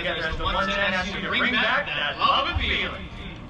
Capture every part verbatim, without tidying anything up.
together as the one ten asks you to bring back that love and feeling.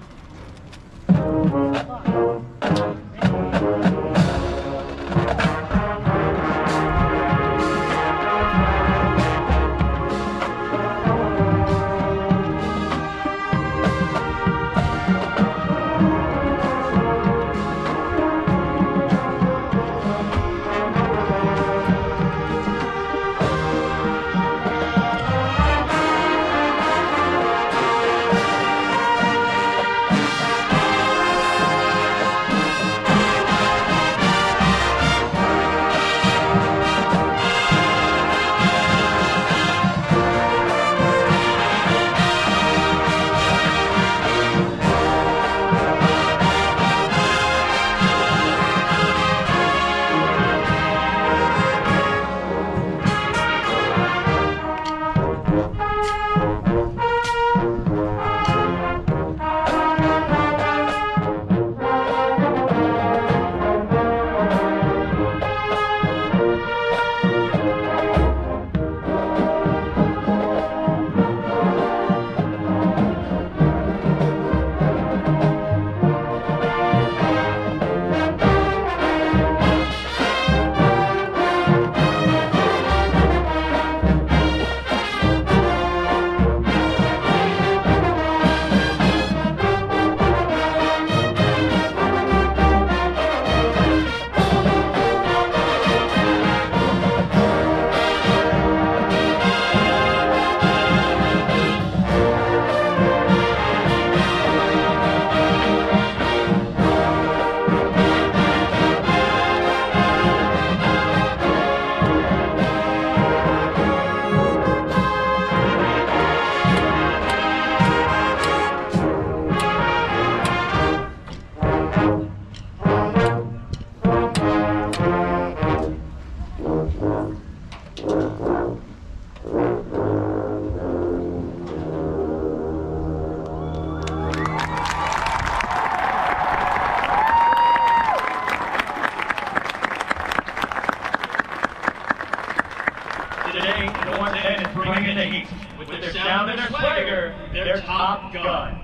Today, the one ten is bringing the heat with their sound and their swagger, their Top Gun.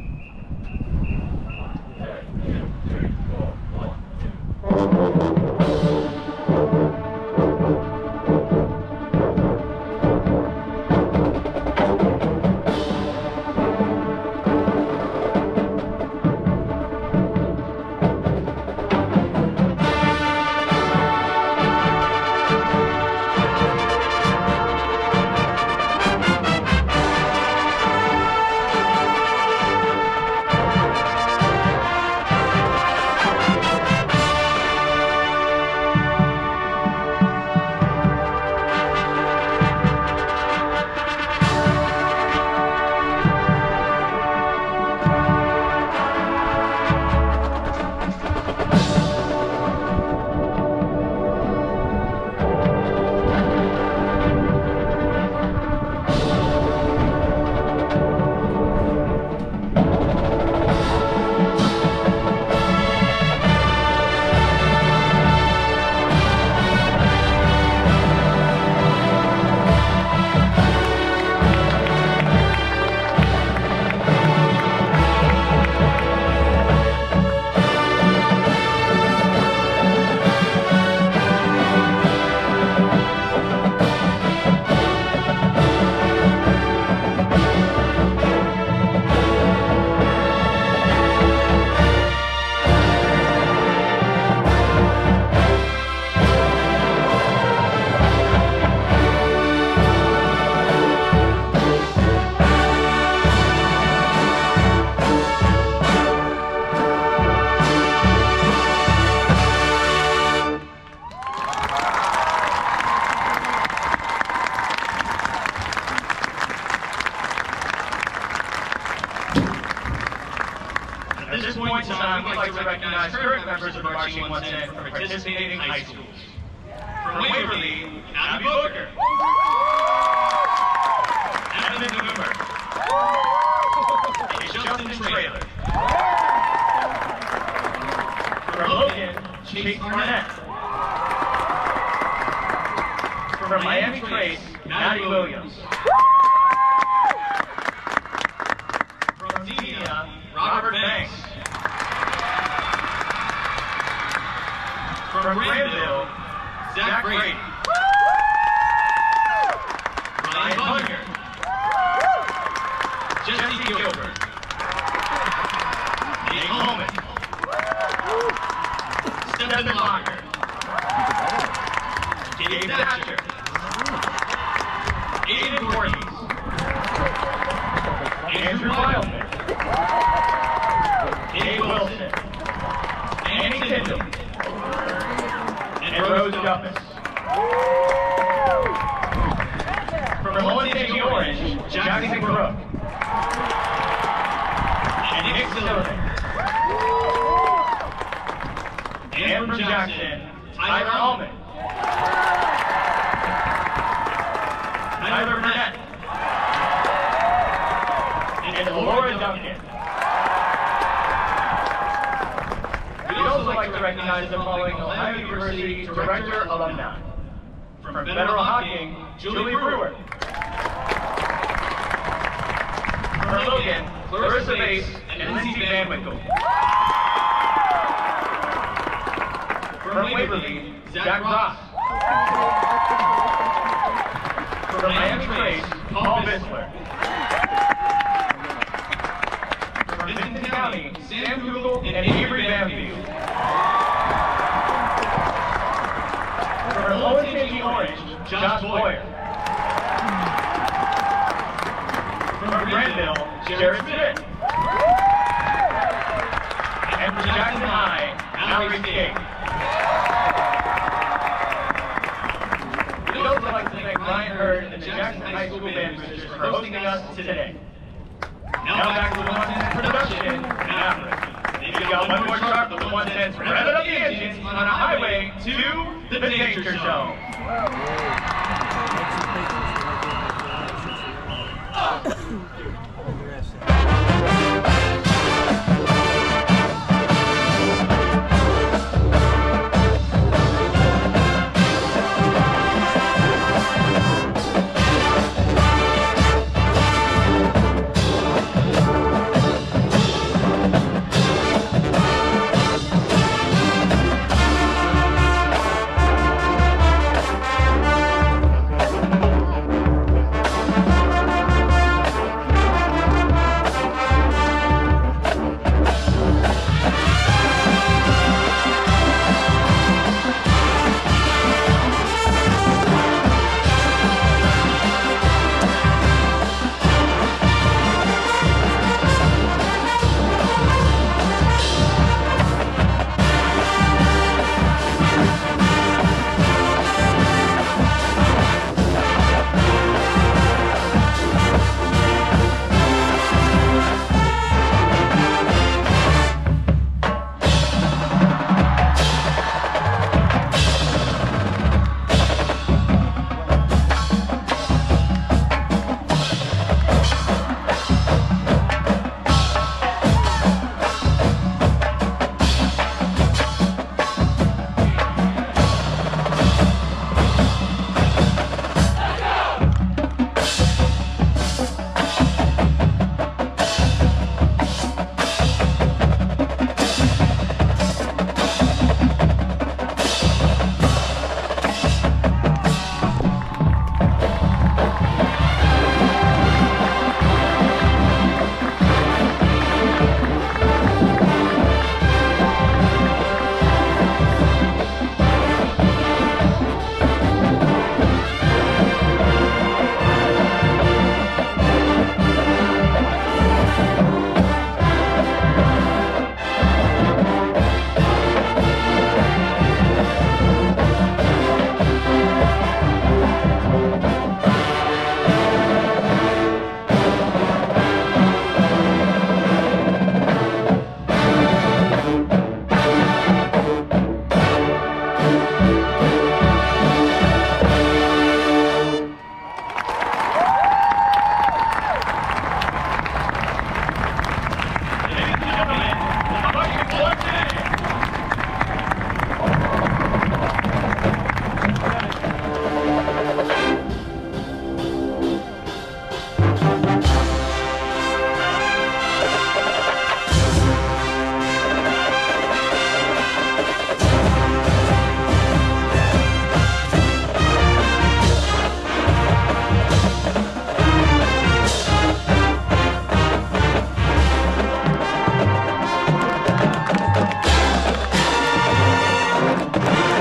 At this point in time, we'd like to recognize current members of the Marching one ten from participating high schools. From Waverly, Abby Booker. Evan Newberg. Justin Traylor. From Logan, Chase Arnett. From Miami Trace, Maddie Williams. From Granville, Zach Brady. Ryan Bunker. Jesse Gilbert. Nate Holman. Stephen Locker. Dave Thatcher. Aiden Voorhees. Andrew Wildman. Dave Wilson. Annie Tyndall. And Rose Duffus. From Owen City Orange, Jackson Crook. And Nick Silverman. And from Jackson, Tyler Allman. Tyler Burnett. And Laura Duncan. We'd also like to recognize the following Ohio University Director Alumni. From Federal Hocking, Julie Brewer. From Logan, Clarissa Bass and Lindsay Van Winkle. From Waverly, Zach Ross. From Miami Trace, Paul Bisler. From Vinton County, Sam Google and Avery Banfield. From Owen City Orange, Josh Boyer. From Granville, Jared Smith. And from Jackson High, Mallory Skate. We'd also like to thank Ryan Hurd and the Jackson High School Band Boosters for hosting us today. Now back to the One Cent production in Africa. We've got one more chart with the One Cents revving up the engines on a highway to the Danger Zone.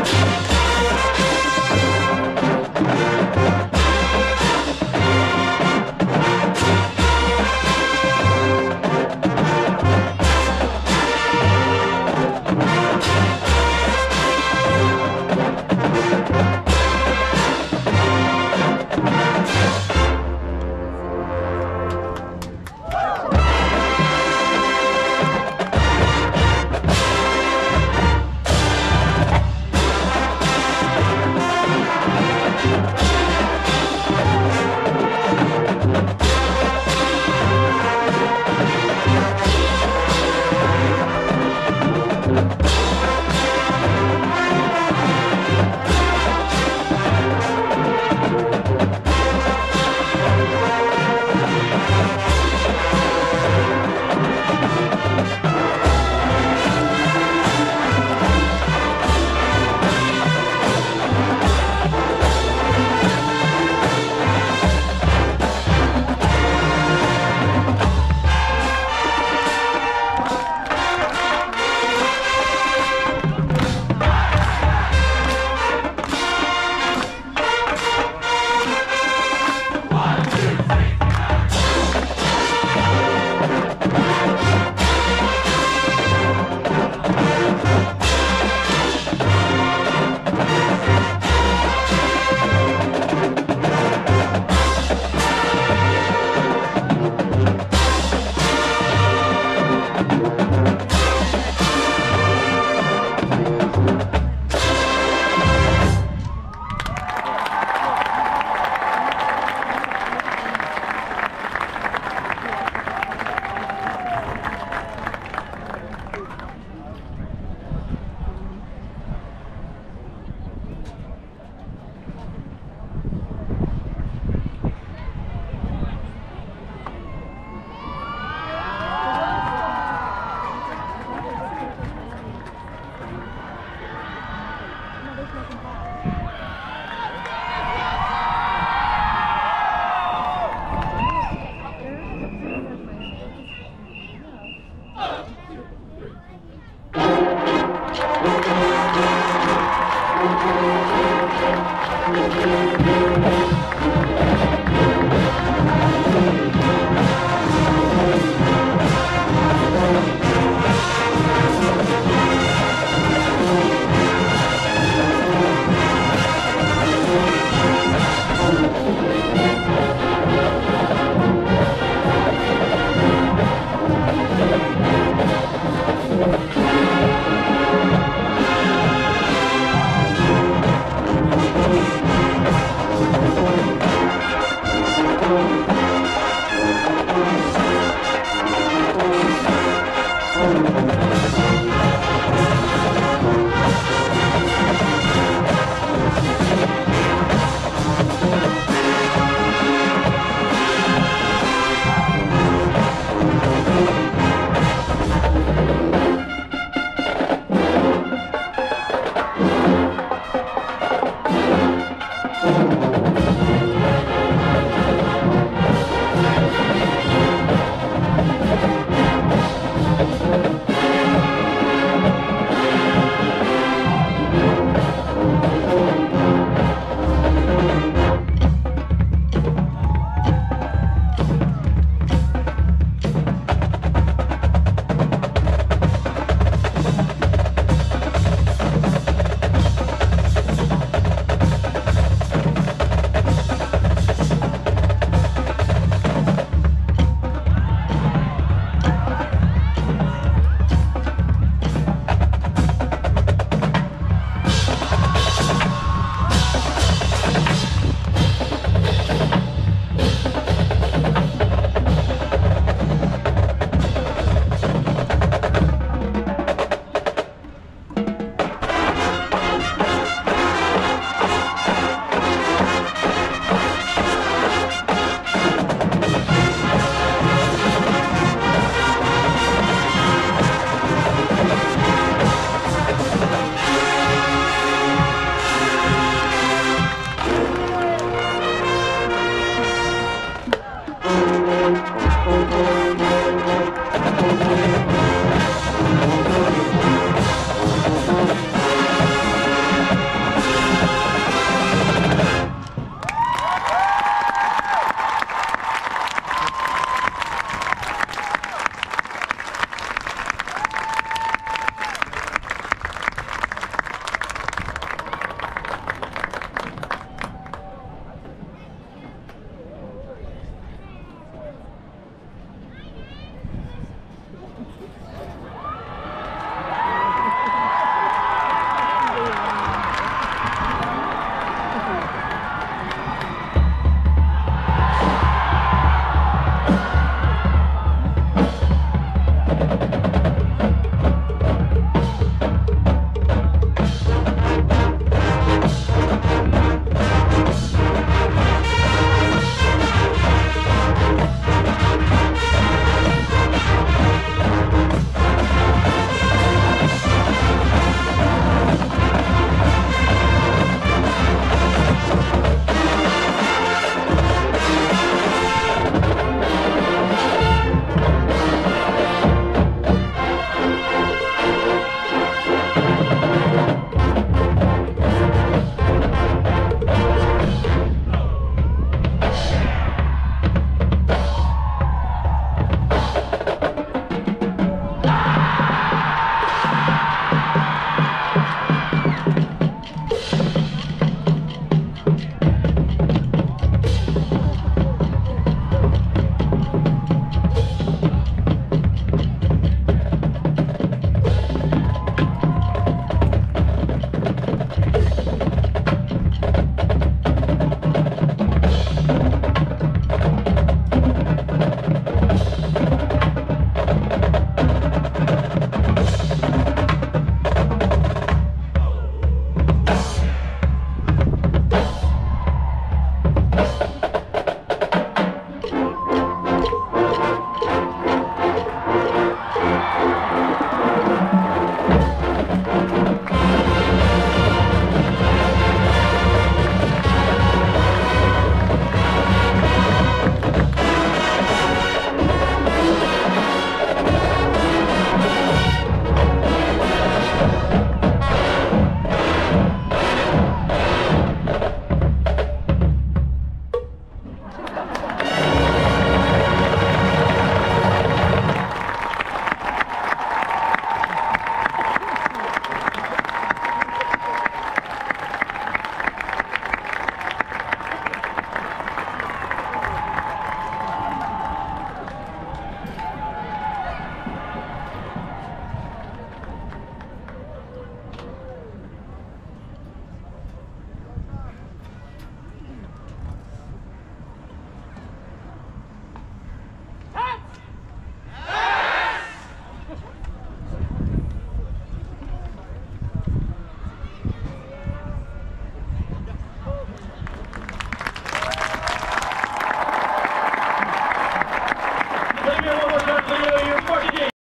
Thank you.